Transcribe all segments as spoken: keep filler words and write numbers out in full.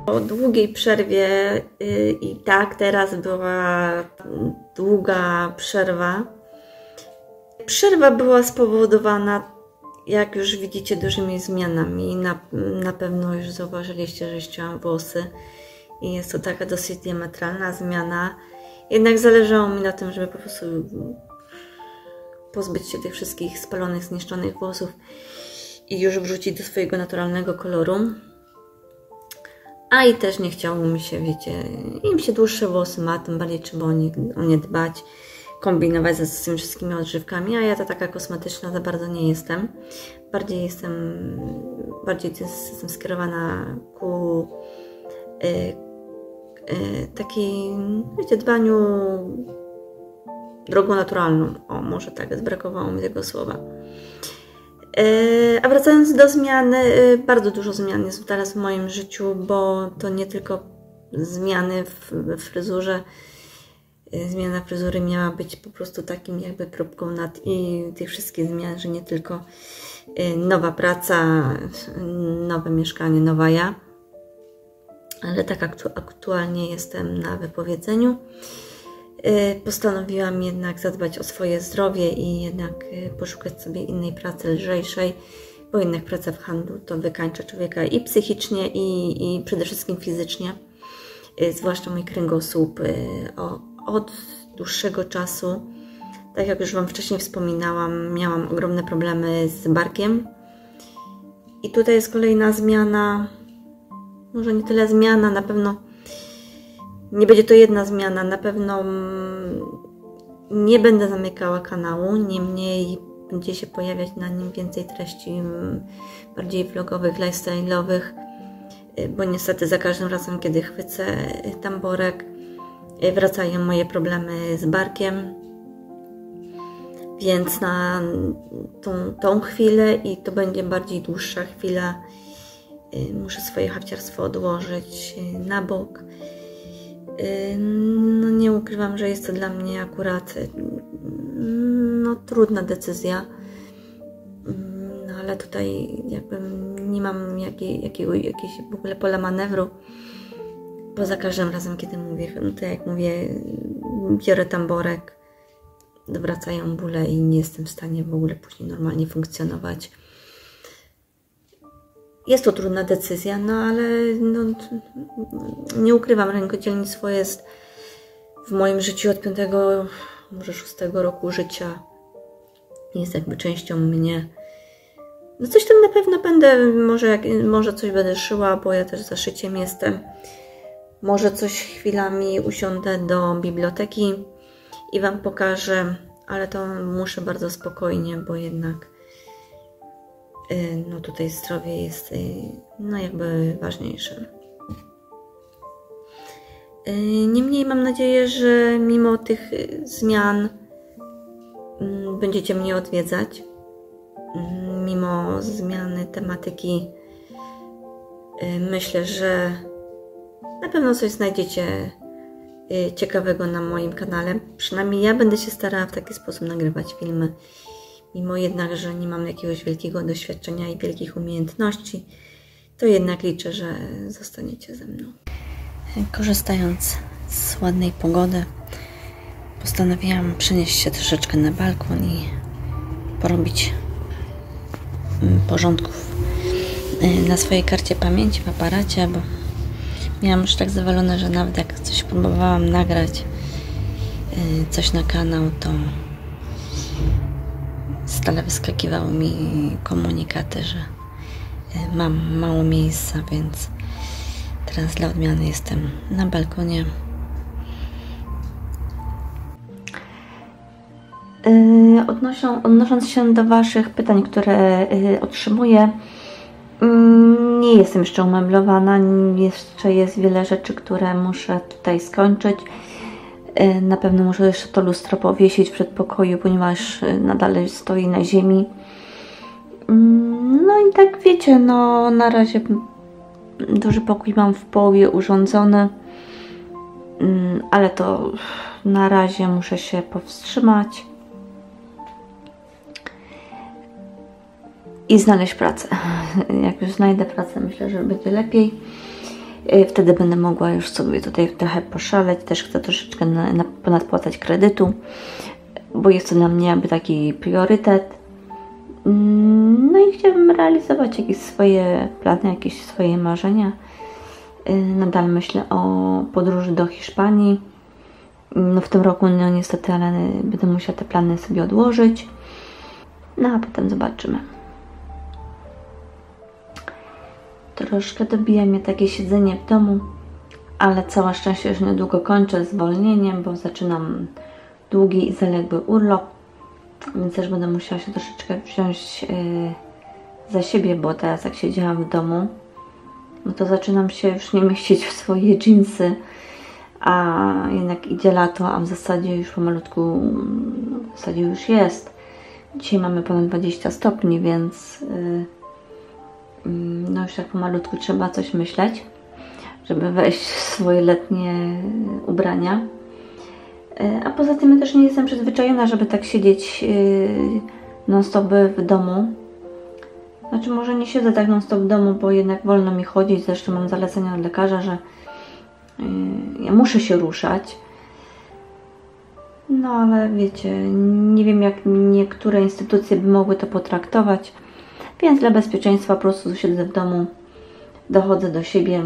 Po długiej przerwie yy, i tak teraz była długa przerwa. Przerwa była spowodowana, jak już widzicie, dużymi zmianami. Na, na pewno już zauważyliście, że ścięłam włosy i jest to taka dosyć diametralna zmiana. Jednak zależało mi na tym, żeby po prostu pozbyć się tych wszystkich spalonych, zniszczonych włosów i już wrzucić do swojego naturalnego koloru. A i też nie chciało mi się, wiecie, im się dłuższe włosy ma, tym bardziej trzeba o nie, o nie dbać, kombinować z, z tymi wszystkimi odżywkami, a ja to taka kosmetyczna za bardzo nie jestem. Bardziej jestem, bardziej jestem skierowana ku y, y, takiej, wiecie, dbaniu drogą naturalną. O, może tak, zbrakowało mi tego słowa. A wracając do zmian, bardzo dużo zmian jest teraz w moim życiu, bo to nie tylko zmiany we fryzurze. Zmiana fryzury miała być po prostu takim jakby kropką nad i tych wszystkich zmian, że nie tylko nowa praca, nowe mieszkanie, nowa ja, ale tak aktu aktualnie jestem na wypowiedzeniu. Postanowiłam jednak zadbać o swoje zdrowie i jednak poszukać sobie innej pracy lżejszej, bo jednak praca w handlu to wykańcza człowieka i psychicznie, i, i przede wszystkim fizycznie, zwłaszcza mój kręgosłup o, od dłuższego czasu. Tak jak już Wam wcześniej wspominałam, miałam ogromne problemy z barkiem i tutaj jest kolejna zmiana, może nie tyle zmiana, na pewno nie będzie to jedna zmiana, na pewno nie będę zamykała kanału, niemniej będzie się pojawiać na nim więcej treści bardziej vlogowych, lifestyle'owych, bo niestety za każdym razem, kiedy chwycę tamborek, wracają moje problemy z barkiem, więc na tą, tą chwilę, i to będzie bardziej dłuższa chwila, muszę swoje hafciarstwo odłożyć na bok. No nie ukrywam, że jest to dla mnie akurat no, trudna decyzja, no, ale tutaj jakby nie mam jakiej, jakiego, jakiegoś w ogóle pola manewru, bo za każdym razem, kiedy mówię, no to jak mówię, biorę tamborek, wracają bóle i nie jestem w stanie w ogóle później normalnie funkcjonować. Jest to trudna decyzja, no ale no, nie ukrywam, rękodzielnictwo jest w moim życiu od piątego, może szóstego roku życia. Jest jakby częścią mnie. No coś tam na pewno będę, może, jak, może coś będę szyła, bo ja też za szyciem jestem. Może coś chwilami usiądę do biblioteki i Wam pokażę, ale to muszę bardzo spokojnie, bo jednak no tutaj zdrowie jest no jakby ważniejsze. Niemniej mam nadzieję, że mimo tych zmian będziecie mnie odwiedzać. Mimo zmiany tematyki myślę, że na pewno coś znajdziecie ciekawego na moim kanale. Przynajmniej ja będę się starała w taki sposób nagrywać filmy. Mimo jednak, że nie mam jakiegoś wielkiego doświadczenia i wielkich umiejętności, to jednak liczę, że zostaniecie ze mną. Korzystając z ładnej pogody, postanowiłam przenieść się troszeczkę na balkon i porobić porządków na swojej karcie pamięci w aparacie, bo miałam już tak zawalone, że nawet jak coś próbowałam nagrać, coś na kanał, to stale wyskakiwały mi komunikaty, że mam mało miejsca, więc teraz dla odmiany jestem na balkonie. Yy, odnoszą, odnosząc się do Waszych pytań, które yy, otrzymuję, yy, nie jestem jeszcze umeblowana, jeszcze jest wiele rzeczy, które muszę tutaj skończyć. Na pewno muszę jeszcze to lustro powiesić w przedpokoju, ponieważ nadal stoi na ziemi. No i tak wiecie, no na razie duży pokój mam w połowie urządzony, ale to na razie muszę się powstrzymać i znaleźć pracę. Jak już znajdę pracę, myślę, że będzie lepiej. Wtedy będę mogła już sobie tutaj trochę poszaleć. Też chcę troszeczkę na, na, ponadpłacać kredytu, bo jest to dla mnie jakby taki priorytet. No i chciałabym realizować jakieś swoje plany, jakieś swoje marzenia. Nadal myślę o podróży do Hiszpanii. No w tym roku no niestety, ale będę musiała te plany sobie odłożyć. No a potem zobaczymy. Troszkę dobija mnie takie siedzenie w domu, ale całe szczęście już niedługo kończę zwolnieniem, bo zaczynam długi i zaległy urlop, więc też będę musiała się troszeczkę wziąć yy, za siebie, bo teraz jak siedziałam w domu, no to zaczynam się już nie mieścić w swoje dżinsy, a jednak idzie lato, a w zasadzie już pomalutku, w zasadzie już jest. Dzisiaj mamy ponad dwadzieścia stopni, więc yy, no już tak pomalutku trzeba coś myśleć, żeby wejść w swoje letnie ubrania. A poza tym ja też nie jestem przyzwyczajona, żeby tak siedzieć non stop w domu. Znaczy może nie siedzę tak non stop w domu, bo jednak wolno mi chodzić. Zresztą mam zalecenia od lekarza, że ja muszę się ruszać. No ale wiecie, nie wiem jak niektóre instytucje by mogły to potraktować. Więc dla bezpieczeństwa po prostu siedzę w domu, dochodzę do siebie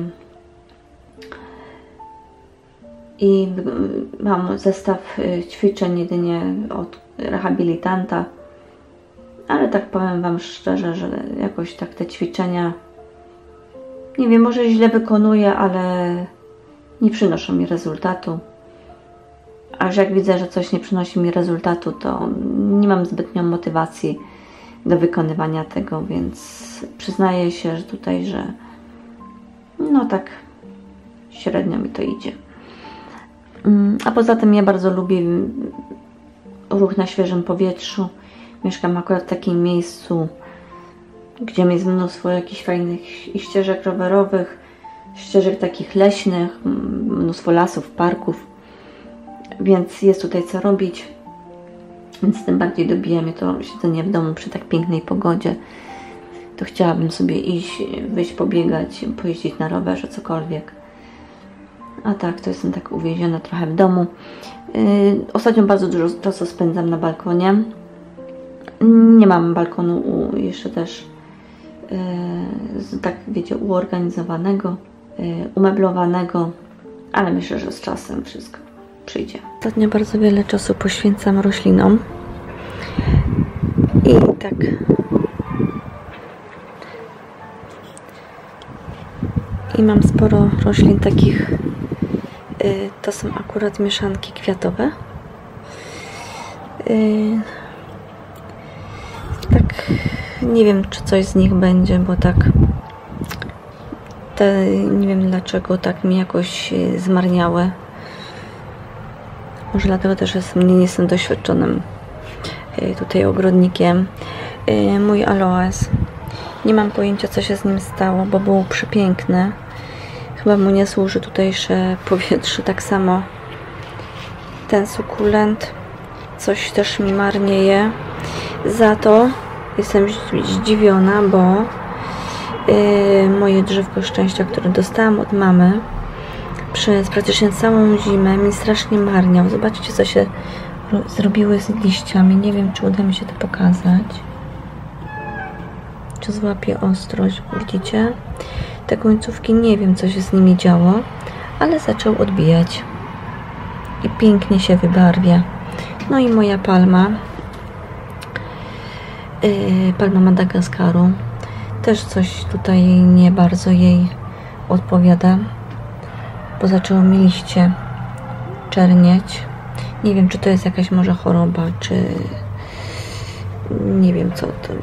i mam zestaw ćwiczeń jedynie od rehabilitanta, ale tak powiem Wam szczerze, że jakoś tak te ćwiczenia, nie wiem, może źle wykonuję, ale nie przynoszą mi rezultatu. Aż jak widzę, że coś nie przynosi mi rezultatu, to nie mam zbytnio motywacji do wykonywania tego, więc przyznaję się, że tutaj, że no tak średnio mi to idzie. A poza tym ja bardzo lubię ruch na świeżym powietrzu. Mieszkam akurat w takim miejscu, gdzie jest mnóstwo jakichś fajnych ścieżek rowerowych, ścieżek takich leśnych, mnóstwo lasów, parków, więc jest tutaj co robić. Więc tym bardziej dobija mnie to siedzenie w domu przy tak pięknej pogodzie. To chciałabym sobie iść, wyjść pobiegać, pojeździć na rowerze, cokolwiek. A tak, to jestem tak uwięziona trochę w domu. Yy, ostatnio bardzo dużo czasu spędzam na balkonie. Nie mam balkonu u, jeszcze też yy, tak wiecie, uorganizowanego, yy, umeblowanego, ale myślę, że z czasem wszystko przyjdzie. Ostatnio bardzo wiele czasu poświęcam roślinom i tak i mam sporo roślin takich, yy, to są akurat mieszanki kwiatowe. Yy, tak nie wiem, czy coś z nich będzie, bo tak te, nie wiem dlaczego tak mi jakoś zmarniały. Może dlatego też jestem, nie jestem doświadczonym tutaj ogrodnikiem. Mój aloes. Nie mam pojęcia, co się z nim stało, bo był przepiękny. Chyba mu nie służy tutejsze powietrze. Tak samo ten sukulent. Coś też mi marnieje. Za to jestem zdziwiona, bo moje drzewko szczęścia, które dostałam od mamy, przez praktycznie całą zimę mi strasznie marniał. Zobaczcie, co się zrobiły z liściami. Nie wiem, czy uda mi się to pokazać. Czy złapię ostrość, widzicie? Te końcówki, nie wiem, co się z nimi działo, ale zaczął odbijać. I pięknie się wybarwia. No i moja palma. Yy, palma Madagaskaru. Też coś tutaj nie bardzo jej odpowiada, bo zaczęło mi liście czernieć. Nie wiem, czy to jest jakaś może choroba, czy nie wiem co to.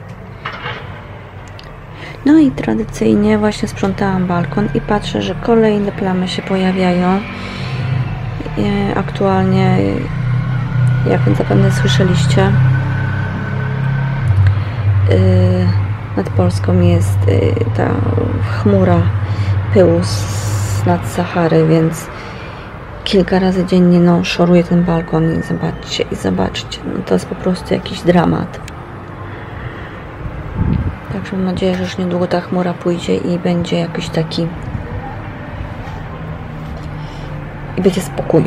No i tradycyjnie właśnie sprzątałam balkon i patrzę, że kolejne plamy się pojawiają. Aktualnie, jak zapewne słyszeliście, nad Polską jest ta chmura pyłu nad Sahary, więc kilka razy dziennie no, szoruje ten balkon i zobaczcie, i zobaczcie, no, to jest po prostu jakiś dramat. Także mam nadzieję, że już niedługo ta chmura pójdzie i będzie jakiś taki i będzie spokój.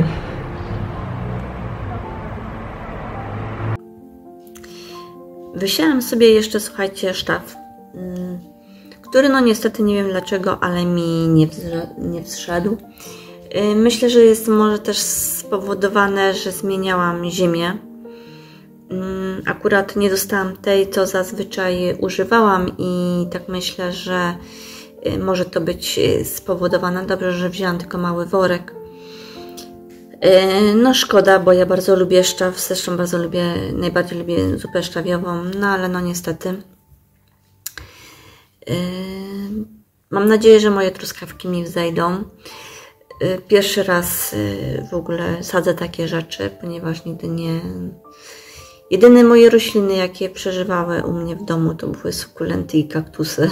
Wysiałam sobie jeszcze, słuchajcie, sztaf, który no niestety nie wiem dlaczego, ale mi nie, nie wszedł. Myślę, że jest może też spowodowane, że zmieniałam ziemię. Akurat nie dostałam tej, co zazwyczaj używałam i tak myślę, że może to być spowodowane. Dobrze, że wzięłam tylko mały worek. No szkoda, bo ja bardzo lubię szczaw, zresztą bardzo lubię, najbardziej lubię zupę szczawiową, no ale no niestety. Mam nadzieję, że moje truskawki mi wzejdą. Pierwszy raz w ogóle sadzę takie rzeczy, ponieważ nigdy nie... Jedyne moje rośliny, jakie przeżywały u mnie w domu, to były sukulenty i kaktusy.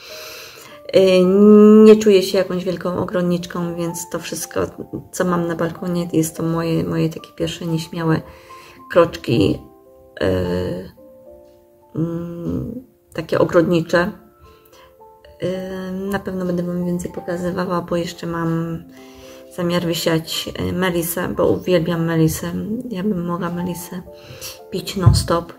Nie czuję się jakąś wielką ogrodniczką, więc to wszystko, co mam na balkonie, jest to moje, moje takie pierwsze nieśmiałe kroczki, yy, yy, takie ogrodnicze. Yy, na pewno będę Wam więcej pokazywała, bo jeszcze mam zamiar wysiać melisę, bo uwielbiam melisę. Ja bym mogła melisę pić non stop.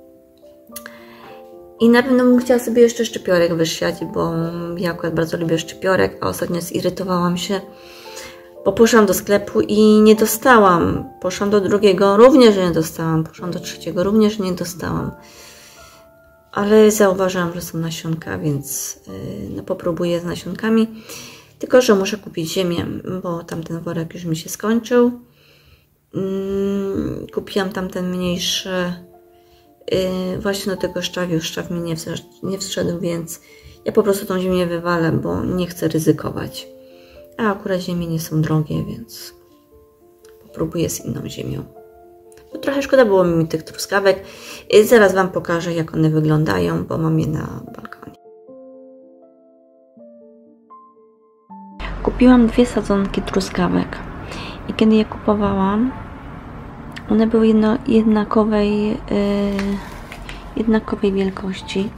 I na pewno bym chciała sobie jeszcze szczypiorek wysiać, bo ja akurat bardzo lubię szczypiorek, a ostatnio zirytowałam się, bo poszłam do sklepu i nie dostałam. Poszłam do drugiego, również nie dostałam. Poszłam do trzeciego, również nie dostałam. Ale zauważyłam, że są nasionka, więc no, popróbuję z nasionkami. Tylko że muszę kupić ziemię, bo tamten worek już mi się skończył. Kupiłam tamten mniejszy właśnie do tego szczawiu. Szczaw mi nie wszedł, nie wszedł, więc ja po prostu tą ziemię wywalę, bo nie chcę ryzykować. A akurat ziemie nie są drogie, więc popróbuję z inną ziemią. Bo trochę szkoda było mi tych truskawek. Zaraz Wam pokażę, jak one wyglądają, bo mam je na balkonie. Kupiłam dwie sadzonki truskawek i kiedy je kupowałam, one były jedno, jednakowej, yy, jednakowej wielkości,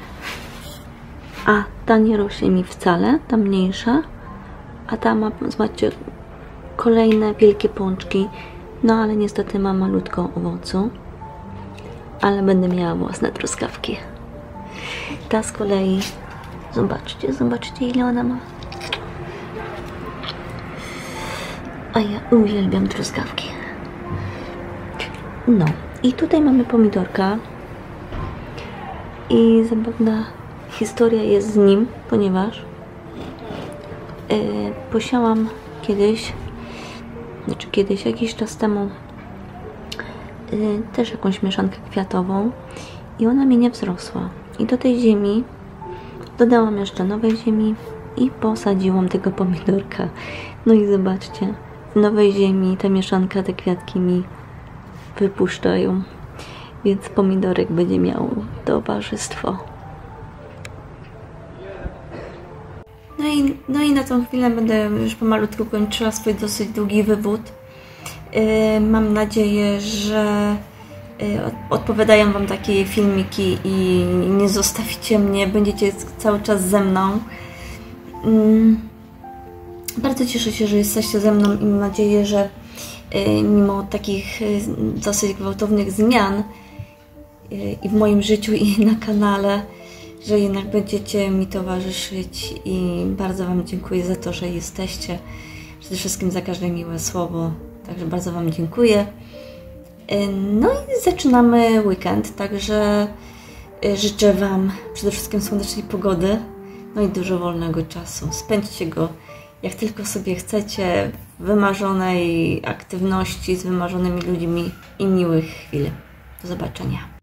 a ta nie rośnie mi wcale, ta mniejsza, a ta ma, zobaczcie, kolejne wielkie pączki, no ale niestety ma malutką owocu, ale będę miała własne truskawki. Ta z kolei, zobaczcie, zobaczcie ile ona ma. A ja uwielbiam truskawki. No i tutaj mamy pomidorka i zabawna historia jest z nim, ponieważ yy, posiałam kiedyś, znaczy kiedyś, jakiś czas temu yy, też jakąś mieszankę kwiatową i ona mi nie wzrosła. I do tej ziemi dodałam jeszcze nowej ziemi i posadziłam tego pomidorka. No i zobaczcie, w nowej ziemi ta mieszanka, te kwiatki mi wypuszczają, więc pomidorek będzie miał towarzystwo. No i, no i na tą chwilę będę już pomalutku kończyła swój dosyć długi wywód. Yy, mam nadzieję, że yy, odpowiadają Wam takie filmiki i nie zostawicie mnie, będziecie cały czas ze mną. Yy, bardzo cieszę się, że jesteście ze mną i mam nadzieję, że mimo takich dosyć gwałtownych zmian i w moim życiu, i na kanale, że jednak będziecie mi towarzyszyć i bardzo Wam dziękuję za to, że jesteście. Przede wszystkim za każde miłe słowo, także bardzo Wam dziękuję. No i zaczynamy weekend, także życzę Wam przede wszystkim słonecznej pogody, no i dużo wolnego czasu. Spędźcie go jak tylko sobie chcecie, w wymarzonej aktywności, z wymarzonymi ludźmi i miłych chwil. Do zobaczenia.